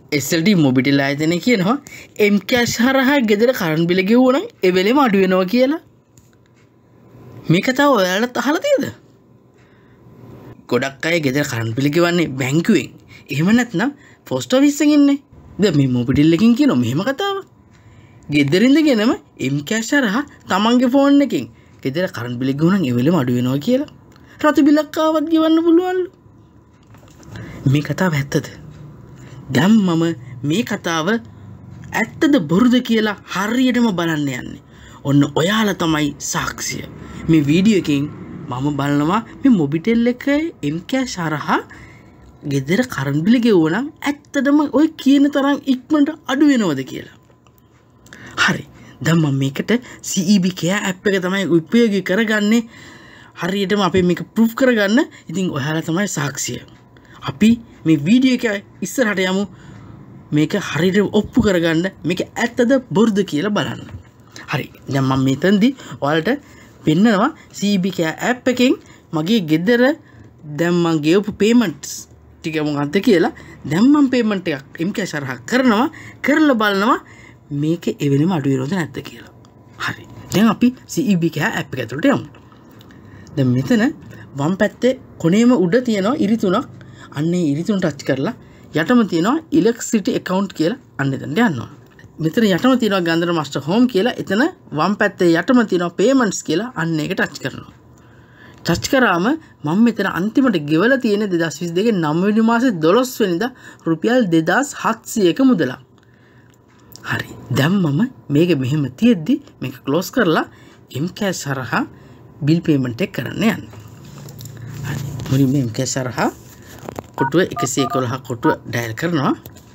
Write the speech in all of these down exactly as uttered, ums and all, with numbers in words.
S L T Mobitel ආයතනය කියනවා M-Cash හරහා ගෙදර කරන්ට් බිල ගෙවුවා නම් ඒ වෙලෙම අඩු වෙනවා කියලා. මේ කතාව ඔයාලට අහලා තියෙද? ගොඩක් අය ගෙදර කරන්ට් බිල ගෙවන්නේ බැංකුවෙන්. එහෙම නැත්නම් පෝස්ට් ඔෆිස් එකෙන් ඉන්නේ. දැන් මේ මොබිටෙල් එකකින් කියනවා මෙහෙම කතාවක්. ගෙදර ඉඳගෙනම M-Cash හරහා තමන්ගේ ෆෝන් එකෙන් ගෙදර කරන්ට් බිල ගෙවුවා නම් ඒ වෙලෙම අඩු වෙනවා කියලා. රතු බිලක් ආවත් ගෙවන්න පුළුවන්ලු. මේ කතාව ඇත්තද? දැන් මම මේ කතාව ඇත්තද බොරුද කියලා හරියටම බලන්න යන්නේ. ඔන්න ඔයාලා තමයි සාක්ෂිය. මේ වීඩියෝ එකෙන් මම බලනවා මේ මොබිටෙල් එකේ M-Cash හරහා ගෙදර කරන්ට් බිල ගෙවුවා නම් ඇත්තටම ඔය කියන තරම් ඉක්මනට අඩු වෙනවද කියලා. හරි. දැන් මම මේකට C E B Care app එක තමයි උපයෝගී කරගන්නේ. හරියටම අපි මේක ප්‍රූෆ් කරගන්න. ඉතින් ඔයාලා තමයි සාක්ෂිය. අපි මේ වීඩියෝ එක ඉස්සරහට යමු. මේක හරියට ඔප්පු කරගන්න මේක ඇත්තද බොරුද කියලා බලන්න. හරි. දැන් මම මෙතනදී ඔයාලට පෙන්නනවා C E B Care app එකෙන් මගේ ගෙදර දැන් මම ගෙවපු payments ටික මොකක්ද කියලා දැන් මම payment එකක් M-Cash හරහා කරනවා කරලා බලනවා මේක එවෙලෙම අඩු වෙනවද නැද්ද කියලා. හරි. දැන් අපි C E B Care app එක ඇතුළට යමු. දැන් මෙතන වම් පැත්තේ කොනේම උඩ තියෙනවා ඉරි තුනක්. අන්න ඒ ඉරි තුන ටච් කරලා යටම තියෙනවා electricity account කියලා අන්න එතනට යනවා. මෙතන යටම තියෙනවා ගන්ධර master home කියලා. එතන වම් පැත්තේ යටම තියෙනවා payments කියලා අන්න ඒක ටච් කරනවා. ටච් කරාම මම මෙතන අන්තිමට ගෙවලා තියෙන දෙදාස් විසි දෙකේ නවය වෙනි මාසේ දොළොස් වෙනිදා රුපියල් දෙදාස් හත්සියයක මුදලක්. හරි. දැන් මම මේක මෙහෙම තියෙද්දි මේක ක්ලෝස් කරලා M-Cash හරහා bill payment එක කරන්න යන්නේ. හරි. මුලින්ම M-Cash හරහා කොටුව එකසිය එකොළහ කොටුව ඩයල් කරනවා.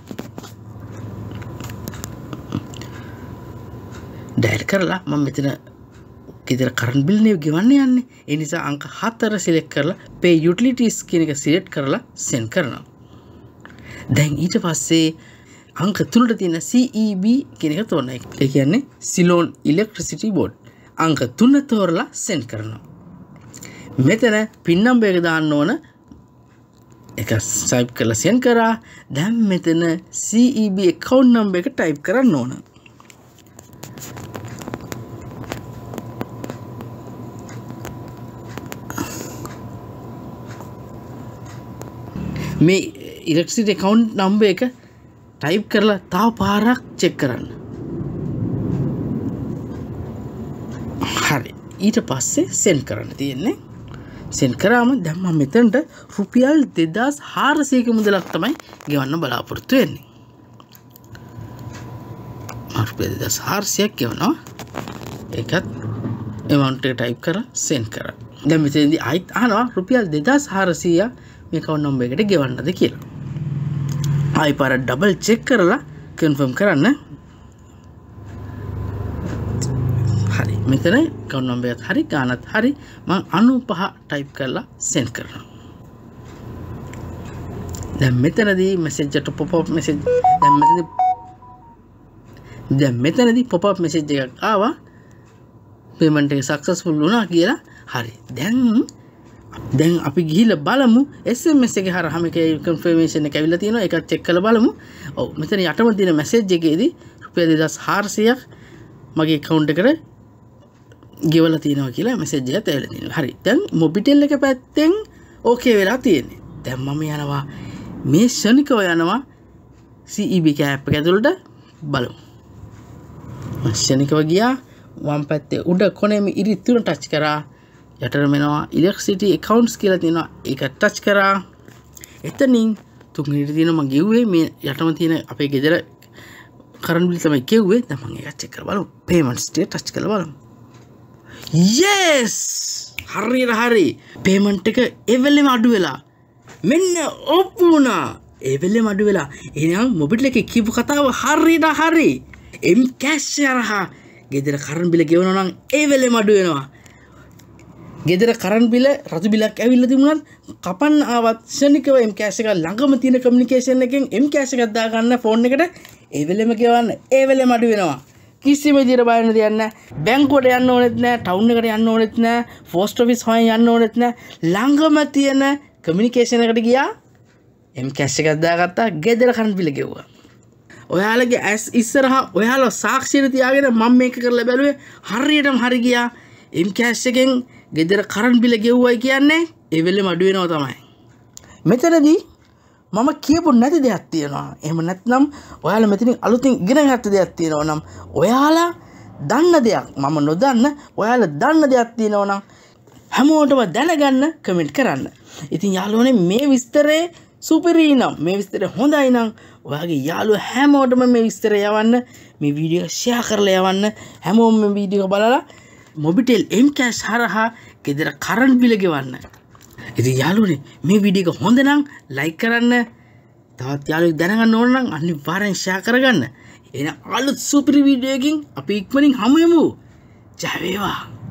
ඩයල් කරලා මම මෙතන ගෙදර කරන්ට් බිල් නේ ගෙවන්න යන්නේ. ඒ නිසා අංක හතර සිලෙක්ට් කරලා pay utilities කියන එක සිලෙක්ට් කරලා send කරනවා. දැන් ඊට පස්සේ අංක තුනට තියෙන C E B කියන එක තෝරනවා. ඒ කියන්නේ Ceylon Electricity Board. අංක තුන තෝරලා send කරනවා. මෙතන pin number එක දාන්න ඕන. එක type කරලා send කරා. දැන් මෙතන C E B account number එක type කරන්න ඕන. මේ electricity account number එක type කරලා තව පාරක් check කරන්න. හරි. ඊට පස්සේ send කරන්න තියෙන්නේ. send කරාම දැන් මම මෙතනට රුපියල් දෙදාස් හාරසියයක මුදලක් තමයි ගෙවන්න බලාපොරොත්තු වෙන්නේ. මම රුපියල් දෙදාස් හාරසියයක් ගෙවනවා. ඒකත් amount එක type කරලා send කරා. දැන් මෙතනදී ආයිත් අහනවා රුපියල් දෙදාස් හාරසියයක් මේ account number එකට ගෙවන්නද කියලා. ආයි පාර ඩබල් චෙක් කරලා කන්ෆර්ම් කරන්න. හරි. මෙතන account number එකත් හරි ගානත් හරි මම අනූපහ type කරලා send කරනවා. දැන් මෙතනදී message එකට pop up message දැන් මෙතනදී දැන් මෙතනදී pop up message එකක් ආවා. payment එක successful වුණා කියලා. හරි. දැන් දැන් අපි ගිහිල්ලා බලමු S M S එකේ හරහා මේකේ confirmation එක ඇවිල්ලා තියෙනවා. ඒකත් check කරලා බලමු. ඔව් මෙතන යටම තියෙන message එකේදී රුපියල් දෙදාස් හාරසියයක් මගේ account එකට ගෙවලා තියෙනවා කියලා message එකත් ඇවිල්ලා තියෙනවා. හරි. දැන් මොබිටෙල් එක පැත්තෙන් okay වෙලා තියෙන්නේ. දැන් මම යනවා මේ ශනිකව යනවා C E B Care app එක ඇතුළට බලමු. මම ශනිකව ගියා. වම් පැත්තේ උඩ කොනේම ඉරි තුන touch කරා. යටටම එනවා electricity accounts කියලා තියෙනවා. ඒක ටච් කරා. එතනින් තුන්වෙනිට තියෙන මම ගෙව්වේ මේ යටම තියෙන අපේ ගෙදර කරන්ට් බිල් තමයි ගෙව්වේ. දැන් මම ඒක චෙක් කරලා බලමු. payments ටික ටච් කරලා බලමු. yes! හරියට හරි. payment එක එවෙලෙම අඩු වෙලා. මෙන්න ඔප්පු වුණා. එවෙලෙම අඩු වෙලා. එහෙනම් මොබිටෙල් එකේ කියපු කතාව හරියට හරි. M-Cash හරහා ගෙදර කරන්ට් බිල ගෙවනවා නම් එවෙලෙම අඩු වෙනවා. ගෙදර කරන්ට් බිල රතු බිලක් ඇවිල්ලා තිබුණත් කපන්න ආවත් ශනිකව M-Cash එක ළඟම තියෙන කමියුනිකේෂන් එකෙන් M-Cash එකක් දාගන්න ෆෝන් එකට ඒ වෙලෙම ගෙවන්න ඒ වෙලෙම අඩු වෙනවා. කිසිම විදියට බය වෙන්න දෙයක් නැහැ. බැංකුවට යන්න ඕනෙත් නැහැ, ටවුන් එකට යන්න ඕනෙත් නැහැ, පෝස්ට් ඔෆිස් හොයන් යන්න ඕනෙත් නැහැ. ළඟම තියෙන කමියුනිකේෂන් එකට ගියා M-Cash එකක් දාගත්තා ගෙදර කරන්ට් බිල ගෙවුවා. ඔයාලගේ ඇස් ඉස්සරහා ඔයාලා සාක්ෂියට තියාගෙන මම මේක කරලා බැලුවේ හරියටම හරි ගියා. එම් කෑෂ් එකෙන් ගෙදර කරන්ට් බිල ගෙව්වයි කියන්නේ ඒ වෙලෙම අඩු වෙනවා තමයි. මෙතනදී මම කියපු නැති දෙයක් තියෙනවා. එහෙම නැත්නම් ඔයාලා මෙතනින් අලුතින් ඉගෙන ගත්ත දෙයක් තියෙනවා නම් ඔයාලා දන්න දෙයක් මම නොදන්න ඔයාලා දන්න දෙයක් තියෙනවා නම් හැමෝටම දැනගන්න කමෙන්ට් කරන්න. ඉතින් යාළුවනේ මේ විස්තරේ සුපිරි නම් මේ විස්තරේ හොඳයි නම් ඔයාගේ යාළුවෝ හැමෝටම මේ විස්තරය යවන්න, මේ වීඩියෝ එක ෂෙයා කරලා යවන්න. හැමෝම මේ වීඩියෝ එක බලලා මොබිටෙල් එම් කෑෂ් හරහා ගෙදර කරන්ට් බිල ගෙවන්න. ඉතින් යාළුවනේ මේ වීඩියෝ එක හොඳ නම් ලයික් කරන්න. තවත් යාළුවෙක් දැනගන්න ඕන නම් අනිවාර්යෙන් ෂෙයා කරගන්න. එන අලුත් සුපිරි වීඩියෝ එකකින් අපි ඉක්මනින් හමු වෙමු. ජය වේවා.